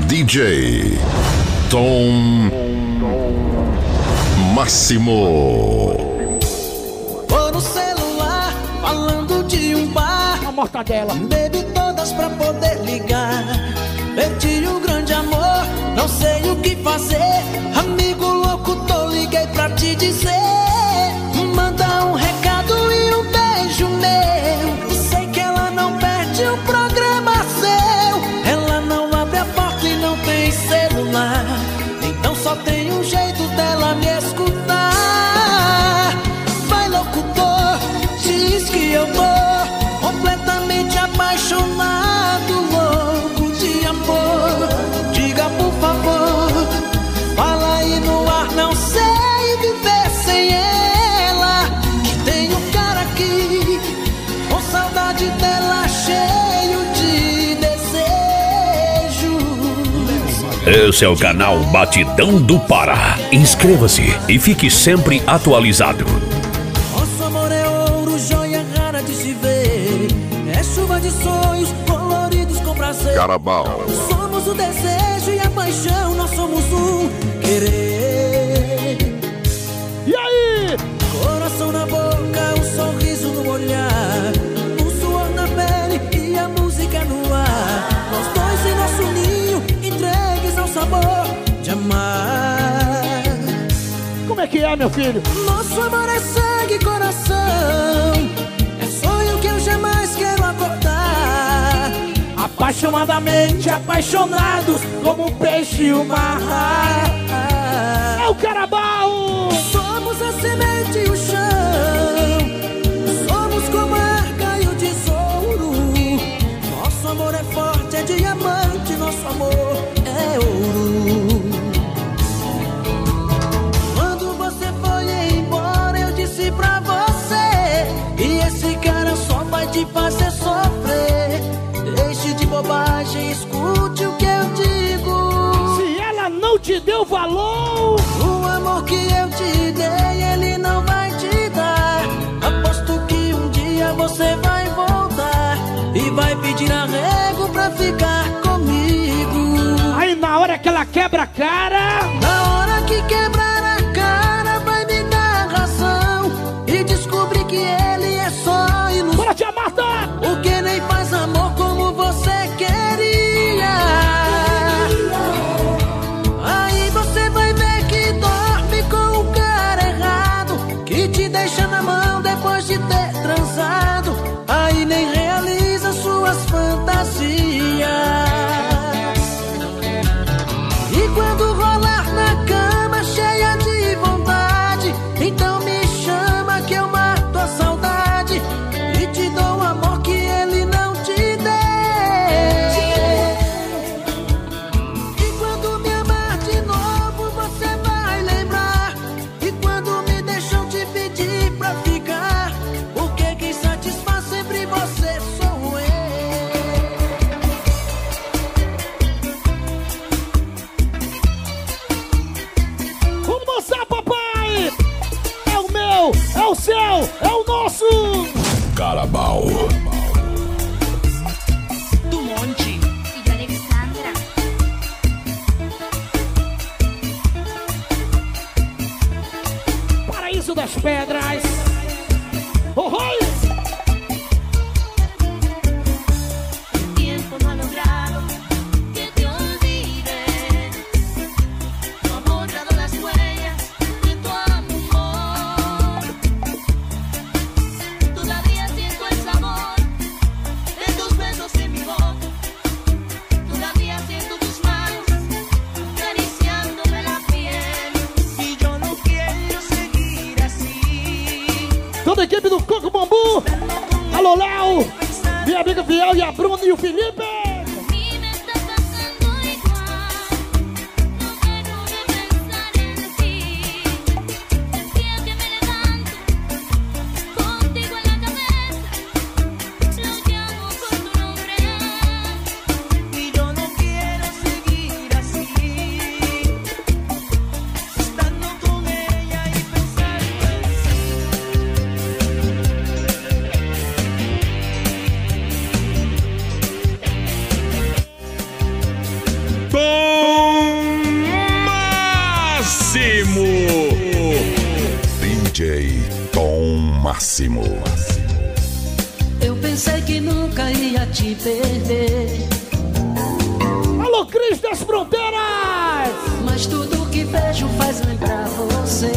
DJ Tom Máximo. Tô no celular falando de um bar, a mortadela. Bebi todas pra poder ligar. Perdi um grande amor, não sei o que fazer. Amigo louco, liguei pra te dizer. Manda um recado e um beijo meu. Sei que ela não perde um programa seu. Ela não abre a porta e não tem celular. Então só tem um jeito dela me escutar. Vai locutor, diz que eu tô completamente apaixonado, louco de amor. Diga por favor, fala aí no ar, não sei viver sem ela. Que tem um cara aqui, com saudade dela, cheio de desejo. Esse é o canal Batidão do Pará. Inscreva-se e fique sempre atualizado. Nosso amor é ouro, joia rara de se ver. É chuva de sonhos coloridos com prazer. Carabao. Somos o desejo e a paixão, nós somos um querer. E aí? Coração na boca, um sorriso no olhar, um suor na pele e a música no ar. Nós dois em nosso ninho, entregues ao sabor de amar. Como é que é, meu filho? Nosso amor é sangue e coração. É sonho que eu jamais quero acordar. Apaixonadamente apaixonados, como um peixe e o mar. É o Carabao! Somos a semente e o chão. Somos como a arca e o tesouro. Nosso amor é forte, é diamante. Nosso amor é ouro. Quando você foi embora, eu disse pra você: e esse cara só vai te fazer sofrer. Deixe de bobagem, escute o que eu digo. Se ela não te deu valor, O amor que eu te dei, ele não vai te dar. Aposto que um dia você vai voltar e vai pedir arrego pra ficar comigo. aí na hora que ela quebra a cara, Na hora que quebrar a cara, vai me dar razão e descobrir que ele é só ilusão. bora tia Marta! Porque nem faz amor como você queria. Aí você vai ver que dorme com o cara errado, que te deixa na mão depois de ter transado. Aí nem realiza suas fantasias. E quando rolar na cama cheia de vontade, então me chama que eu mato a saudade e te dou o amor que ele não te deu. E quando me amar de novo, você vai lembrar. E quando me deixou te pedir pra ficar, porque quem satisfaz sempre você sou eu. Vamos dançar, papai! É o meu, é o seu, é o nosso! Carabao. Do Monte. Y yo, Alexandra. Paraíso das Pedras! Oh, oh. El tiempo no ha logrado que te olvides. No ha borrado las huellas de tu amor. Todavía siento el sabor de tus besos en mi boca. Todavía siento tus manos acariciándome la piel. Y yo no quiero seguir así. Toda a equipe do Coco Bambu! Alô, Léo! Minha amiga Fiel e a Bruna e o Felipe! A mí me está pasando igual. No dejo de pensar en ti. El día que me levanto contigo en la cabeza, lo llamo por tu nombre. Y yo no quiero seguir así. Estando con ella y pensando en ti. Máximo. DJ Tom Máximo. Eu pensei que nunca ia te perder, Alô, Cris das Fronteiras. mas tudo que vejo faz lembrar você.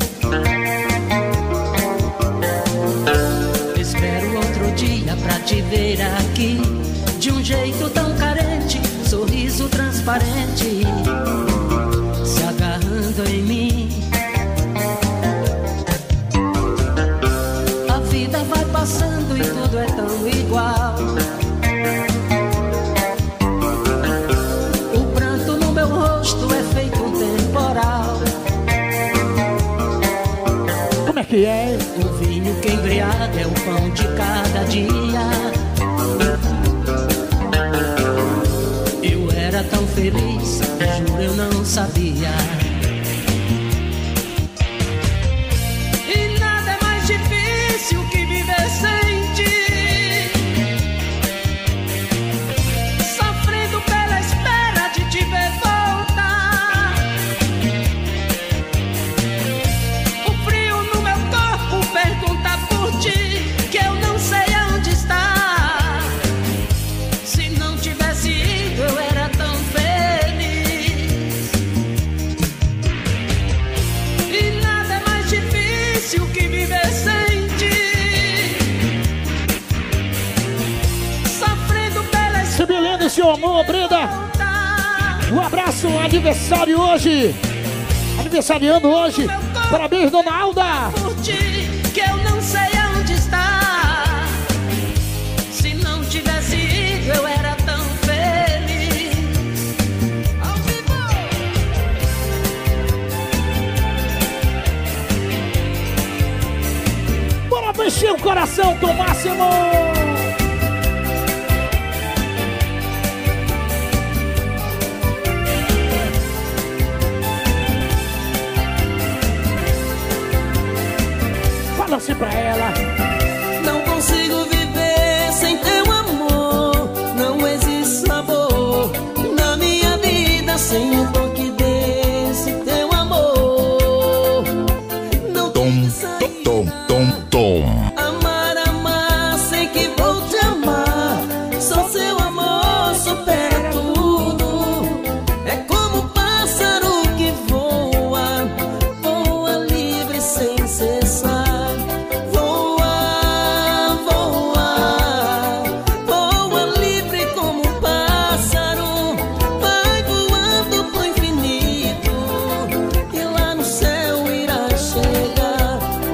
Espero outro dia pra te ver aqui, de um jeito tão carente, sorriso transparente, se agarrando em mim. A vida vai passando e tudo é tão igual. O pranto no meu rosto é feito um temporal. Como é que é? O vinho que embriaga é o pão de cada dia. Eu era tão feliz, juro eu não sabia. E nada é mais difícil que viver sem ti, sofrendo pela espera de te ver voltar. O frio no meu corpo pergunta por ti, que eu não sei onde está. Se não tivesse ido eu era tão feliz. E nada é mais difícil que viver sem ti, sofrendo pela Se me lembra, seu amor, Brenda. voltar. Um abraço, aniversário hoje. Aniversariando hoje. Parabéns, dona Alda. Por ti, que eu não sei onde está. Se não tivesse ido eu era tão feliz. Ao vivo! Bora mexer o coração, Tom Máximo. Fala assim pra ela. Não consigo viver sem teu amor. Não existe sabor na minha vida sem o toque desse teu amor. Não Tom, tem tom, saída. tom. Amar, amar, sei que vou te amar. Só seu amor supera tudo. É como um pássaro que voa, voa livre sem cessar. Voa, voa, voa livre como um pássaro. Vai voando pro infinito e lá no céu irá chegar.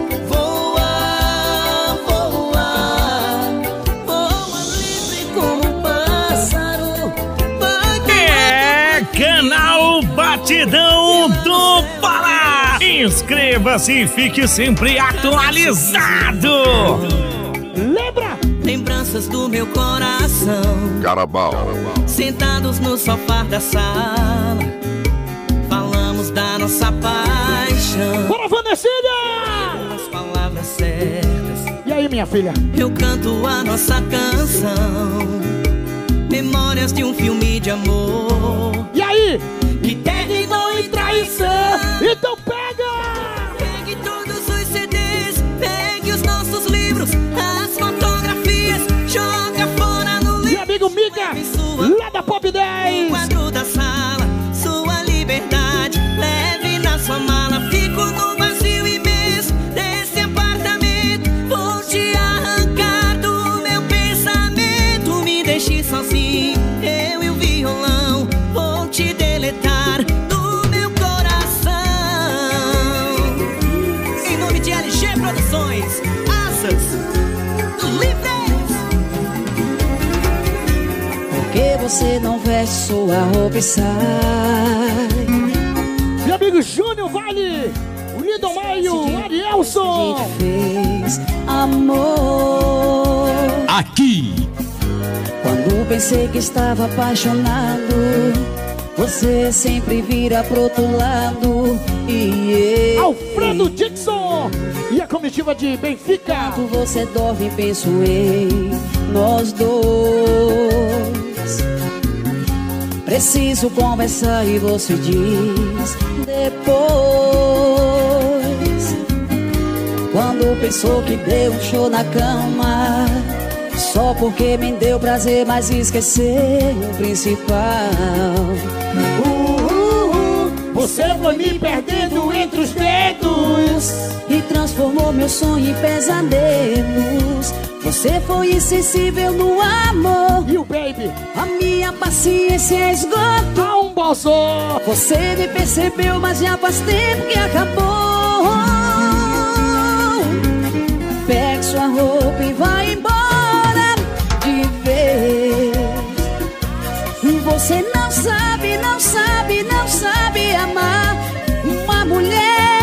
Voa, voa, voa livre como um pássaro. Vai É voando pro Canal Batidão do Pará. Inscreva-se e fique sempre atualizado. Lembra? lembranças do meu coração, Carabao. sentados no sofá da sala, falamos da nossa paixão, Bora, Vanessinha! as palavras certas. E aí, minha filha? Eu canto a nossa canção, memórias de um filme de amor E aí? que terminou em traição. Então pega! Pegue todos os CDs, pegue os nossos livros, as fotografias, joga fora no Meu lixo. amigo Mica, Leve sua lá da Pop 10. quadro da sala, sua liberdade, leve na sua mala. Fico no vazio imenso desse apartamento. Vou te arrancar do meu pensamento. Me deixe sozinho, eu e o violão. Vou te deletar do meu coração. Em nome de LG Produções, Asas Livres. Por que você não veste sua roupa e sai? Meu amigo Júnior Vale, o Lindo Maio, o Arielson. A gente fez amor. Aqui. Quando pensei que estava apaixonado, você sempre vira pro outro lado. E eu, Alfredo Dixon e a comitiva de Benfica. enquanto você dorme, penso em nós dois. Preciso conversar e você diz depois. Quando pensou que deu um show na cama, só porque me deu prazer, mas esqueceu o principal. Você foi me perdendo entre os dedos E transformou meu sonho em pesadelos. Você foi insensível no amor. E o baby? A minha paciência esgotou. Dá um bolsô. Você me percebeu, mas já faz tempo que acabou. Pegue sua roupa e vai embora de vez. Você não sabe, não sabe, não sabe amar uma mulher.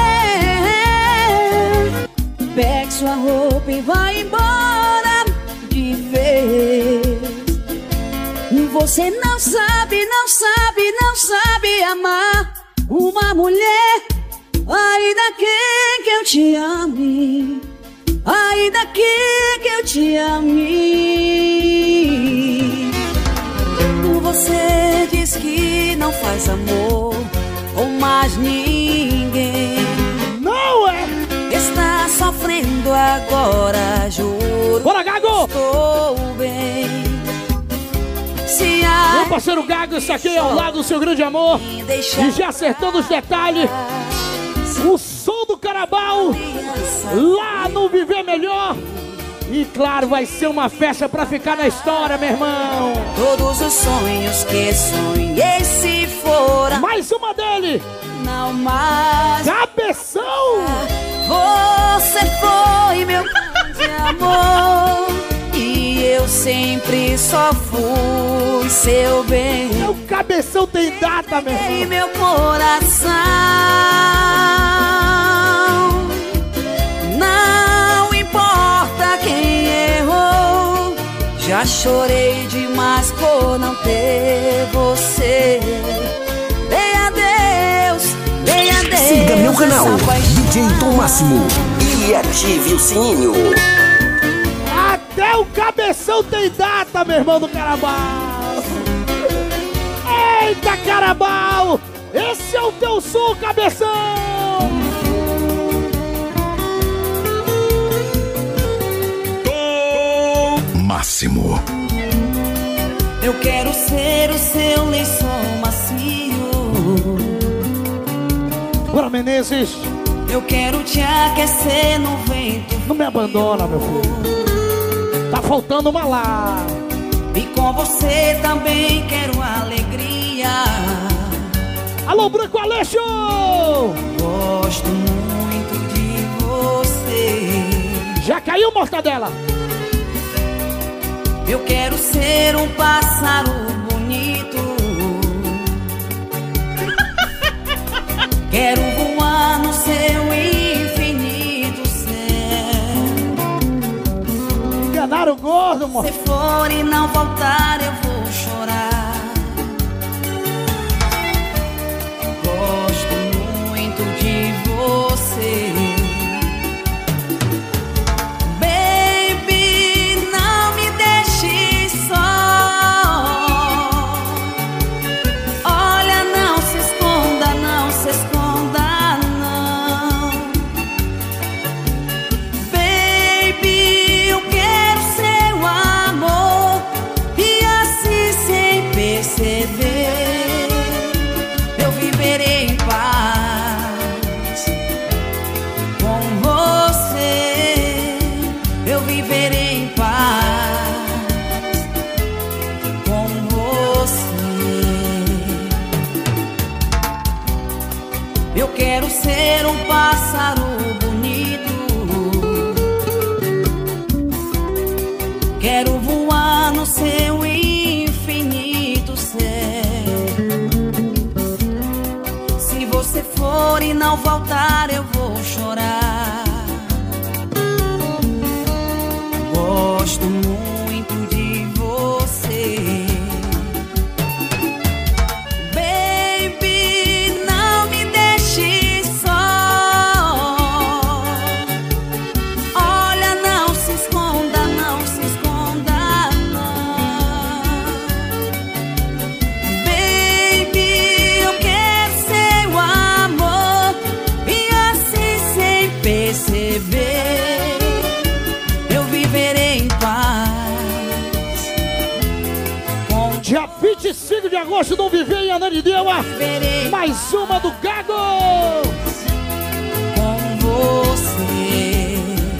Pegue sua roupa e vai embora de vez. Você não sabe, não sabe, não sabe amar uma mulher. Ainda que eu te ame, ainda que eu te ame. Você diz que não faz amor com mais ninguém. Não é? Está sofrendo agora, juro. Bora, Gago! Estou bem. Se Meu parceiro Gago, isso aqui é ao lado do seu grande amor. E já acertando os detalhes, o som do Carabao lá no Viver Melhor. E claro, vai ser uma festa pra ficar na história, meu irmão. Todos os sonhos que sonhei se foram. Mais uma dele. Não mais. Cabeção. Você foi meu grande amor. E eu sempre só fui seu bem. Meu Cabeção tem data, meu Em irmão. meu coração. Não importa quem errou. Já chorei demais por não ter você. Dei adeus, dei adeus. Siga meu canal, essa paixão. DJ Tom Máximo, e ative o sininho. Até o Cabeção tem data, meu irmão do Carabao. Eita, Carabao! Esse é o teu som, Cabeção! Máximo. Eu quero ser o seu lençol macio. Bora, Menezes! Eu quero te aquecer no vento. Não me abandona, meu filho. Tá faltando uma lá. E com você também quero alegria. Alô, Branco Aleixo! Gosto muito de você. Já caiu, Mortadela? Eu quero ser um pássaro bonito. Quero voar no seu infinito céu. Enganaram o gordo, Se morto. for e não voltar, eu vou chorar. Gosto muito de você. Baby, não me deixe só. Olha, não se esconda, não se esconda, não. Baby, eu quero seu amor. E assim, sem perceber, eu viverei em paz com você. Eu viverei em paz com você. Eu quero ser um pássaro bonito. Quero voar no seu infinito céu. Se você for e não voltar, eu vou chorar. Gosto muito de você. Baby, não me deixe só. Olha, não se esconda, não se esconda, não. agosto não viver em Ananindeua. Mais uma do Gago. Com você.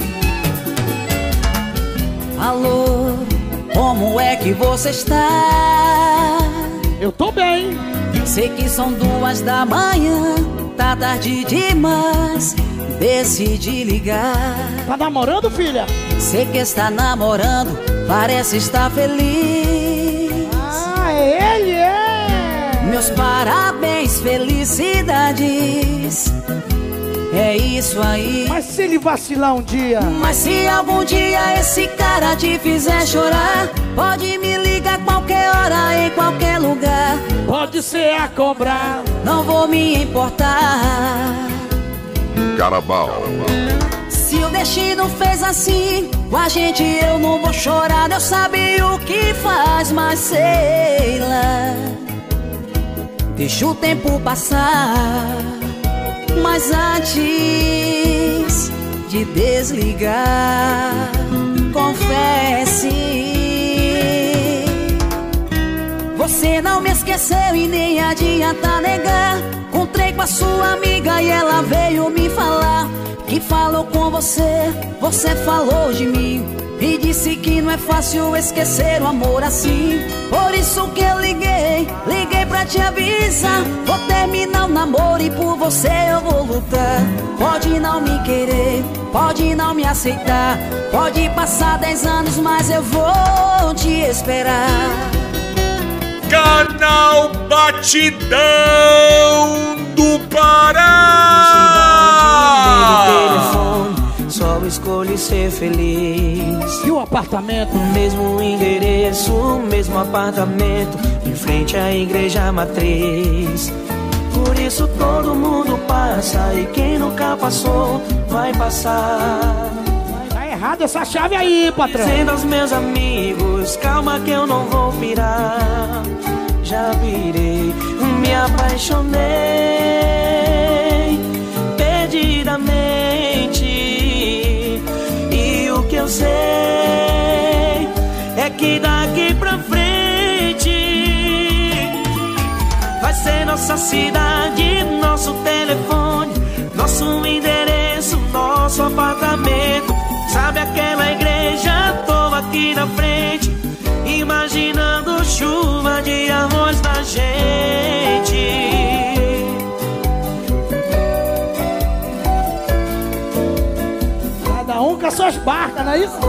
Alô, como é que você está? Eu tô bem. Sei que são 2 da manhã, tá tarde demais, decidi ligar. Tá namorando, filha? Sei que está namorando, parece estar feliz. Ah, ele é. Meus parabéns, felicidades. É isso aí. Mas se ele vacilar um dia? Mas se algum dia esse cara te fizer chorar, pode me ligar qualquer hora, em qualquer lugar. Pode ser a cobrar. Não vou me importar. Carabao. Se o destino fez assim com a gente, eu não vou chorar. Deus sabe o que faz, mas sei lá. Deixa o tempo passar. Mas antes de desligar, confesse, você não me esqueceu e nem adianta negar. Encontrei com a sua amiga e ela veio me falar que falou com você, você falou de mim e disse que não é fácil esquecer o amor assim. Por isso que eu liguei pra te avisar. Vou terminar o namoro e por você eu vou lutar. Pode não me querer, pode não me aceitar, pode passar 10 anos, mas eu vou te esperar. Canal Batidão do Pará. Só escolho ser feliz. E o apartamento? Mesmo endereço, mesmo apartamento, em frente à igreja matriz. Por isso todo mundo passa e quem nunca passou vai passar. Tá errado essa chave aí, patrão. Dizendo aos meus amigos, calma que eu não vou virar. Já virei, me apaixonei perdidamente. E o que eu sei é que daqui pra frente vai ser nossa cidade, nosso telefone, nosso endereço, nosso apartamento. Sabe aquela igreja? Tô aqui na frente, imaginando chuva de amores da gente. Cada um com as suas barcas, não é isso?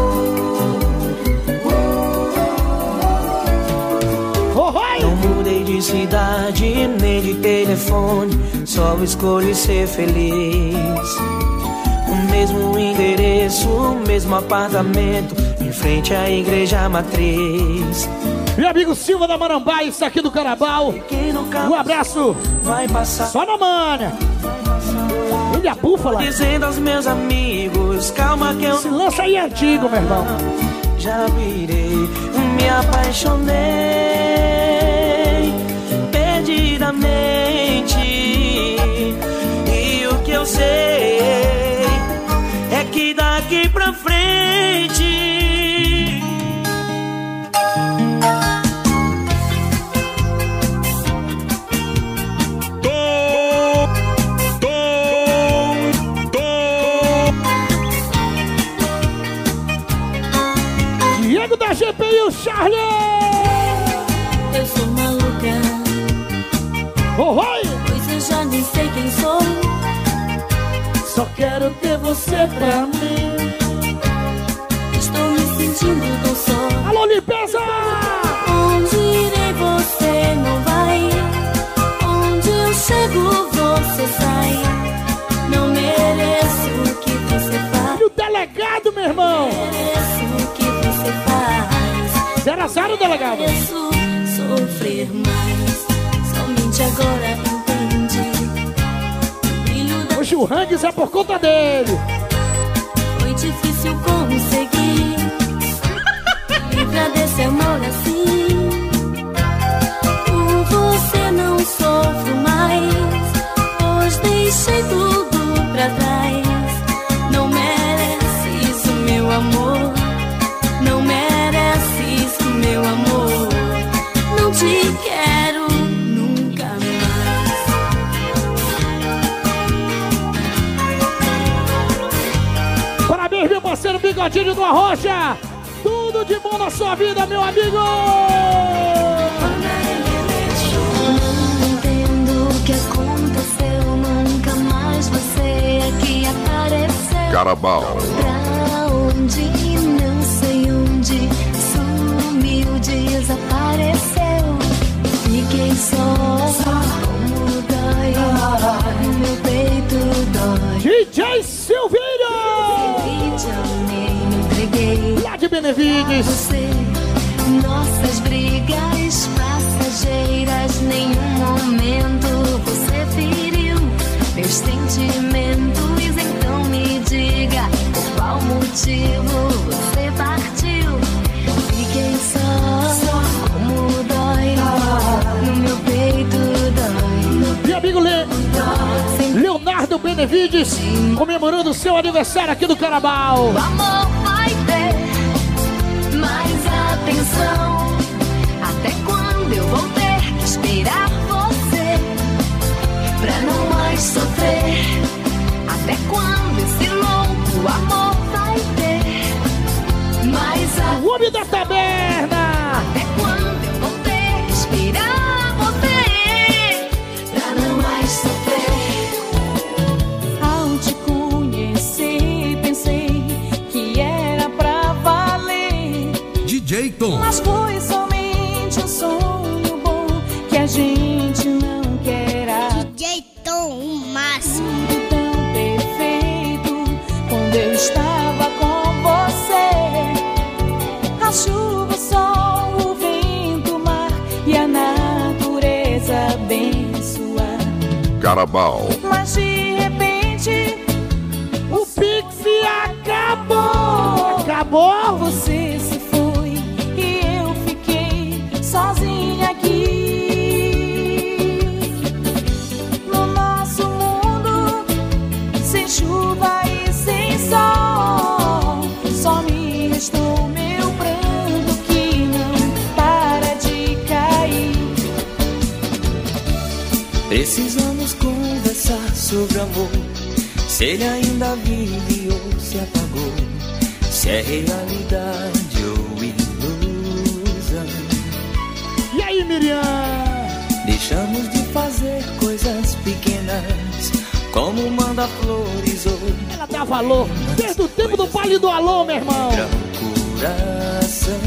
Não mudei de cidade, nem de telefone, só escolhi ser feliz. O mesmo endereço, o mesmo apartamento, em frente à igreja matriz. Meu amigo Silva da Marambá, isso aqui do Carabao. Um abraço. Vai passar. Só na manha. Ele é a búfala. Dizendo aos meus amigos, calma que eu... Esse lance aí é antigo, meu irmão. Já virei, me apaixonei perdidamente. E o que eu sei é que daqui pra frente Diego da GPI, o Charlie. Eu sou maluca, Oi. pois eu já nem sei quem sou. Só quero ter você pra mim. Estou me sentindo tão só. Alô, limpeza! Onde irei você não vai. Onde eu chego você sai. Não mereço o que você faz. E o delegado, meu irmão? Mereço o que você faz. 0-0, delegado. Mereço sofrer mais. Somente agora entendi. O brilho da Hoje o Rangs é por conta dele. foi difícil conseguir. Livra desse amor assim. Por você não sofro mais, pois deixei tudo pra trás. Não mereces o meu amor. Não mereces o meu amor. Não te quero Matilde do Arrocha. Tudo de bom na sua vida, meu amigo. Não entendo o que aconteceu, nunca mais você aqui apareceu. Carabao. Pra onde, não sei onde, sumiu, desapareceu. Fiquei só, como dói, meu peito dói. DJ Silvinho! Te amei, me entreguei Lá de Benevides. você. Nossas brigas passageiras, nenhum momento você feriu meus sentimentos. Então me diga por qual motivo você partiu. Fiquei só, como dói, no meu peito dói. Meu amigo Leonardo Benevides, comemorando o seu aniversário aqui do Carabao. O amor vai ter mais atenção. Até quando eu vou ter que esperar você pra não mais sofrer? Até quando esse louco amor vai ter mais atenção? O homem da taberna! Até quando eu vou ter que esperar você pra não mais sofrer? Ao te conhecer, pensei que era pra valer. DJ Tom. Mas foi somente um sonho bom que a gente não quer. DJ Tom, o máximo. Tudo tão perfeito quando eu estava com você. A chuva, o sol, o vento, o mar e a natureza abençoar. Carabao. Mas de repente O Pixie acabou! Acabou? você se foi e eu fiquei sozinha aqui no nosso mundo, sem chuva e sem sol. Só me restou meu pranto que não para de cair. Precisamos conversar sobre amor. Se ele ainda vive ou se apagou, se é realidade ou ilusão. E aí, Miriam? Deixamos de fazer coisas pequenas, como manda flores ou Ela dá valor desde o tempo do baile do alô, meu irmão. para o coração.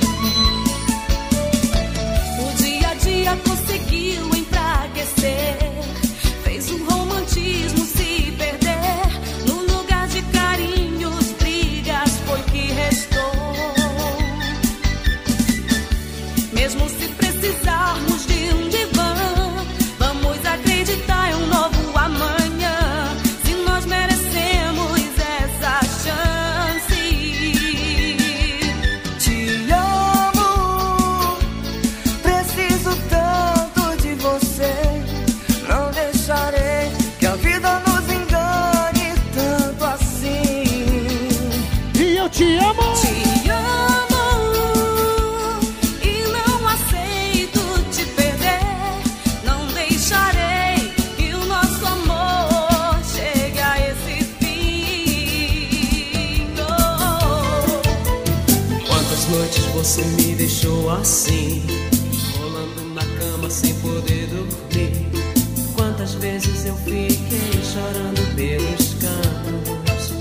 O dia a dia conseguiu enfraquecer, fez o romantismo se perder. No lugar de carinhos, brigas foi que restou. Mesmo se precisarmos de um divã, vamos acreditar em um novo amanhã. Se nós merecemos essa chance. Te amo, preciso tanto de você. Não deixarei que a vida nos engane tanto assim. E eu te amo! Te amo e não aceito te perder. Não deixarei que o nosso amor chegue a esse fim. Quantas noites você me deixou assim, rolando na cama sem poder dormir? Quantas vezes eu fiquei chorando pelos cantos?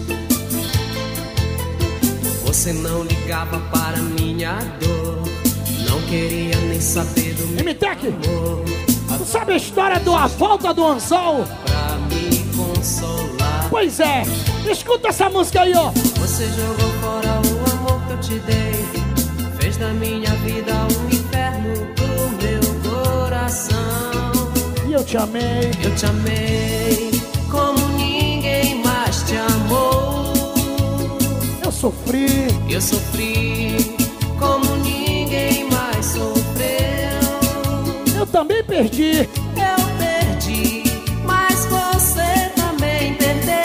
Você não ligava para minha dor, não queria nem saber do meu M-Tech, amor. tu sabe a história da volta do anzol? Pra me consolar, Pois é, escuta essa música aí, ó. você jogou fora o amor que eu te dei, fez da minha vida um inferno pro meu coração. E eu te amei. Eu te amei como ninguém mais te amou. Eu sofri. Eu sofri como ninguém mais sofreu. Eu também perdi. Eu perdi, mas você também perdeu.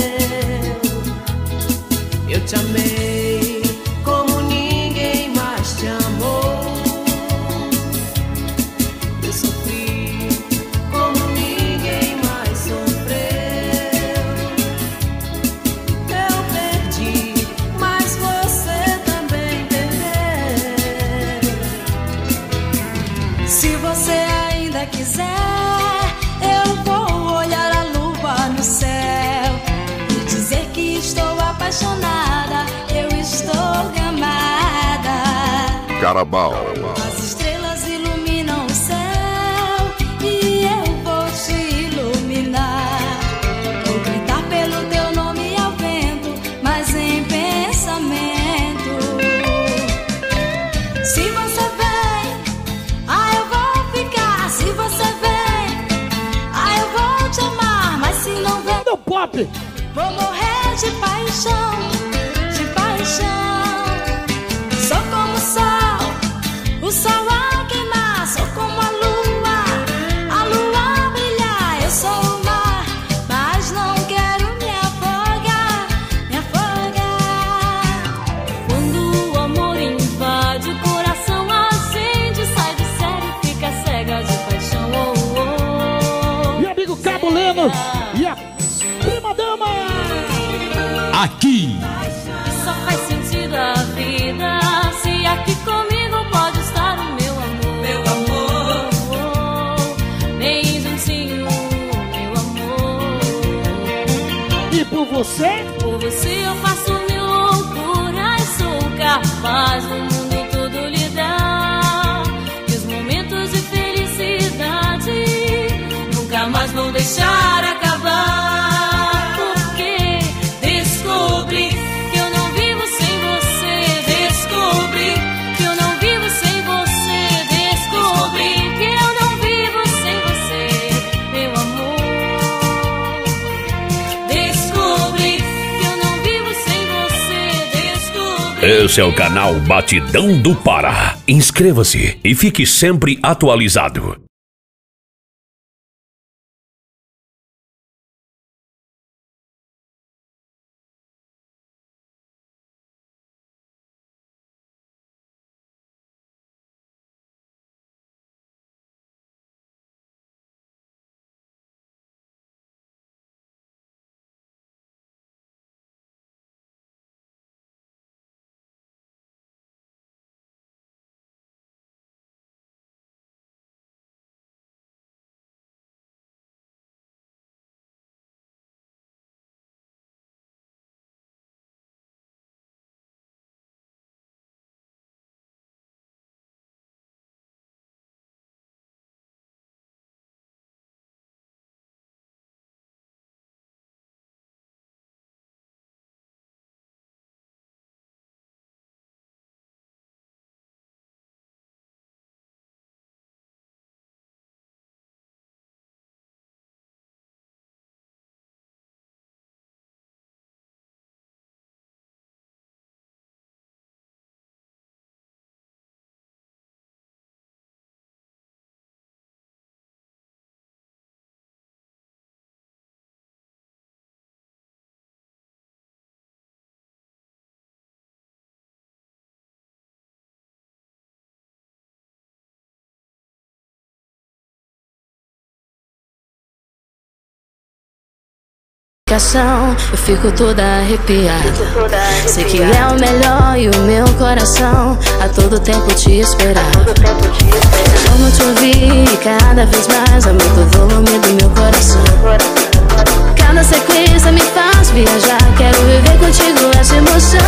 Eu te amei como ninguém mais te amou. Eu sofri como ninguém mais sofreu. Eu perdi, mas Carabao. As estrelas iluminam o céu e eu vou te iluminar. Vou gritar pelo teu nome ao vento, mas em pensamento. Se você vem, eu vou ficar. Se você vem, eu vou te amar. Mas se não vem, do pop, vou morrer de paixão, de paixão. Sou como o sol a queimar. Sou como a lua a brilhar. Eu sou o mar, mas não quero me afogar, me afogar. Quando o amor invade o coração, a gente sai do sério e fica cega de paixão. Oh, oh. meu amigo Cabo Leno e a prima dama. Aqui, Só faz sentido a vida se aqui comigo pode estar o meu amor. Meu amor, bem juntinho, meu amor. E por você, Por você eu faço mil loucuras. Sou capaz do mundo todo lhe dar. E os momentos de felicidade nunca mais vou deixar acabar. Porque descobri que eu não vivo sem você. Descobri que eu não vivo sem você. Descobri que eu não vivo sem você, meu amor. Descobri que eu não vivo sem você. Descobri. esse é o canal Batidão do Pará. Inscreva-se e fique sempre atualizado. Eu fico toda arrepiada. Sei que é o melhor e o meu coração a todo tempo te esperar. Amo te ouvir e cada vez mais aumento o volume do meu coração. Cada sequência me faz viajar. Quero viver contigo essa emoção.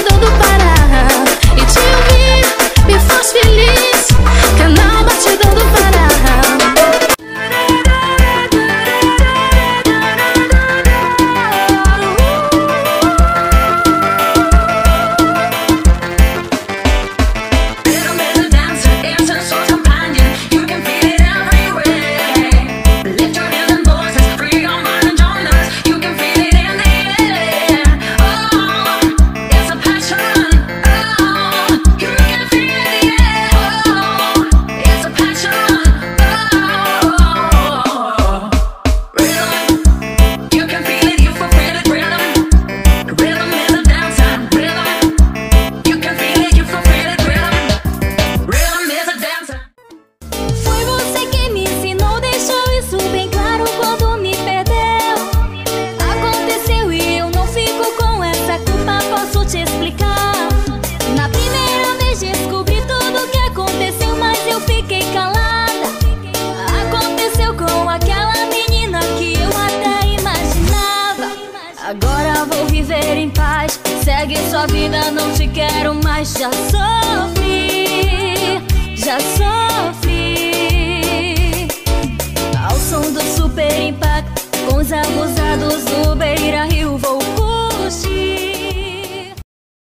Canal Batidão do Pará. viver em paz. Segue sua vida, não te quero mais. Já sofri, já sofri. Ao som do super impacto, com os abusados do Beira Rio vou